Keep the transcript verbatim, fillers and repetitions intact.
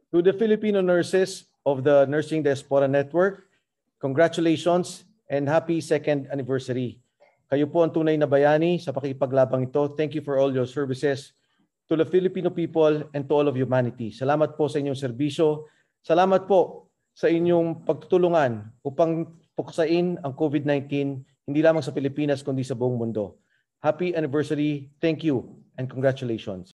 To the Filipino nurses of the Nursing Diaspora Network, congratulations and happy second anniversary. Kayo po ang tunay na bayani sa pakikipaglabang ito. Thank you for all your services to the Filipino people and to all of humanity. Salamat po sa inyong serbisyo. Salamat po sa inyong pagtutulungan upang puksain ang COVID nineteen hindi lamang sa Pilipinas kundi sa buong mundo. Happy anniversary. Thank you and congratulations.